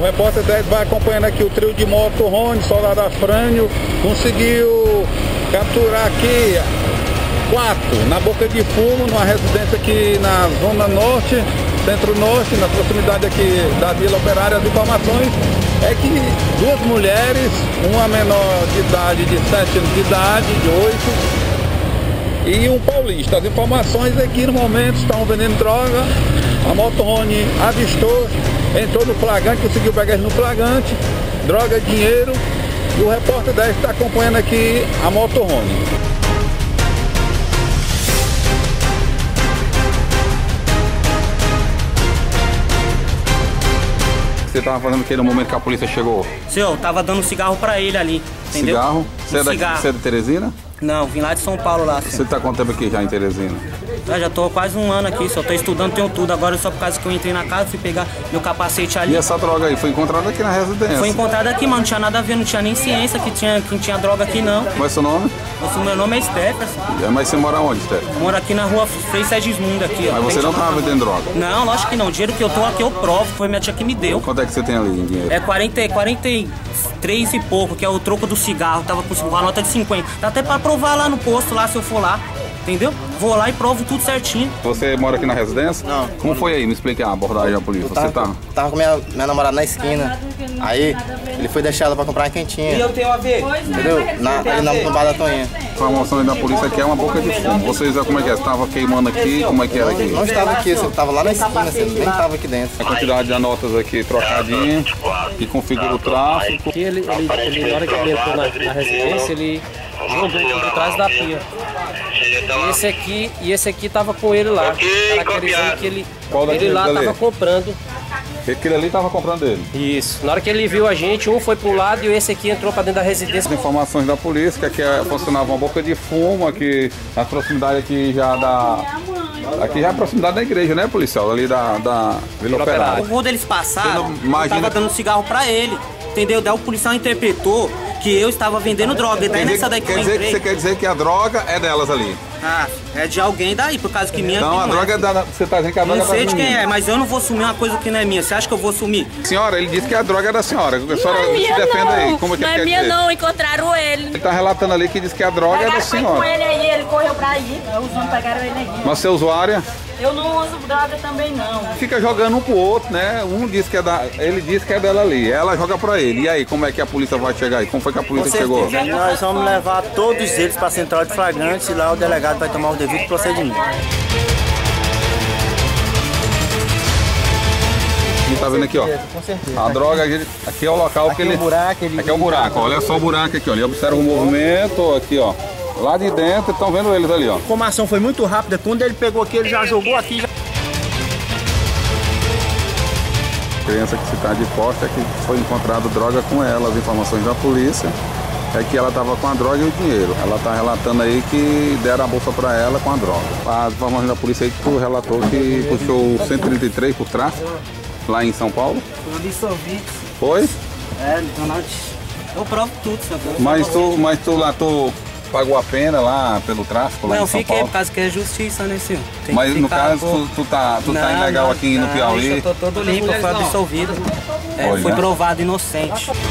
O repórter 10 vai acompanhando aqui o trio de motorhome, Soldado Afrânio, conseguiu capturar aqui 4 na Boca de Fumo, numa residência aqui na Zona Norte, Centro-Norte, na proximidade aqui da Vila Operária. As informações é que 2 mulheres, uma menor de idade de 7 anos de idade, de 8, e um paulista. As informações é que no momento estão vendendo droga. A motorhome avistou, entrou no flagrante, conseguiu pegar ele no flagrante, droga, dinheiro, e o repórter 10 está acompanhando aqui a motorhome. Você estava fazendo o que no momento que a polícia chegou? Senhor, eu tava dando cigarro pra ele ali, entendeu? Cigarro? Você é de Teresina? Não, vim lá de São Paulo lá, senhor. Você tá quanto tempo aqui já em Teresina? Eu já tô quase um ano aqui, só tô estudando, tenho tudo. Agora só por causa que eu entrei na casa, fui pegar meu capacete ali. E essa droga aí, foi encontrada aqui na residência? Foi encontrada aqui, mano, não tinha nada a ver, não tinha nem ciência que tinha droga aqui, não. Qual é o seu nome? Meu nome é Stefferson. Mas você mora onde, Stefferson? Moro aqui na rua Frei Segismundo aqui, ó. Mas você não tava vendendo droga? Não, lógico que não. O dinheiro que eu tô aqui eu provo, foi minha tia que me deu. Quanto é que você tem ali em dinheiro? É 43 e pouco, que é o troco do cigarro. Tava com uma nota de 50. Dá até pra provar lá no posto, lá, se eu for lá. Entendeu? Vou lá e provo tudo certinho. Você mora aqui na residência? Não. Como foi aí? Me explica a abordagem da polícia. Tava com minha namorada na esquina. Aí ele foi deixar ela pra comprar uma quentinha. E eu tenho a ver? Entendeu? Ali no bar da Toninha. A informação aí da polícia aqui é uma boca de fumo. Vocês, como é que é? Você estava queimando aqui? Como é que era aqui? Não estava aqui, você estava lá na esquina, você nem estava aqui dentro. A quantidade de anotas aqui trocadinha, que configura o tráfico. Aqui ele, na hora que ele entrou na residência, ele jogou por trás da pia. E esse aqui tava com ele lá, caracterizando que ele lá tava comprando. Aquele ali tava comprando ele. Isso. Na hora que ele viu a gente, um foi para um lado e esse aqui entrou para dentro da residência. As informações da polícia que aqui funcionava uma boca de fumo, aqui na proximidade aqui já aqui já é a proximidade da igreja, né, policial? Ali da Vila Operária. Quando eles passaram, eu tava dando cigarro pra ele, entendeu? Daí o policial interpretou que eu estava vendendo droga. Daí nessa daí que eu entrei... Você quer dizer que a droga é delas ali? Ah, é de alguém daí, por causa que minha... Então a droga é da... Você tá dizendo que a droga é da Não sei de quem é, mas eu não vou sumir uma coisa que não é minha. Você acha que eu vou sumir? Senhora, ele disse que a droga é da senhora. A senhora não é minha, se defenda não. aí. Como é que não ele é quer minha dizer? não, encontraram ele. Ele tá relatando ali que diz que a droga é da senhora. Com ele aí, ele correu pra aí. Os homens pegaram ele aí. Mas você é usuária? Eu não uso droga também não. Fica jogando um pro outro, né? Um diz que é ele diz que é dela ali. Ela joga pra ele. E aí, como é que a polícia vai chegar aí? Como foi que a polícia chegou? Nós vamos levar todos eles para a central de flagrantes e lá o delegado vai tomar o devido procedimento. E tá vendo aqui, ó. A droga aqui é o local que ele... Aqui é o buraco, olha só o buraco aqui, ó. Ele observa o movimento aqui, ó. Lá de dentro, estão vendo eles ali, ó. Como a ação foi muito rápida, quando ele pegou aqui, ele já jogou aqui. A criança que se está de poste é que foi encontrado droga com ela. As informações da polícia é que ela estava com a droga e o dinheiro. Ela está relatando aí que deram a bolsa para ela com a droga. As informações da polícia aí que tu relatou que puxou 133 por tráfico lá em São Paulo. Eu absolvi. Foi? É, eu provo tudo, senhor. Mas tu pagou a pena lá pelo tráfico lá em São Paulo? Não, fiquei, por causa que é justiça, né, senhor? Mas no caso, tu tá ilegal aqui no Piauí? Eu tô todo limpo, eu fui absolvido. Fui provado inocente.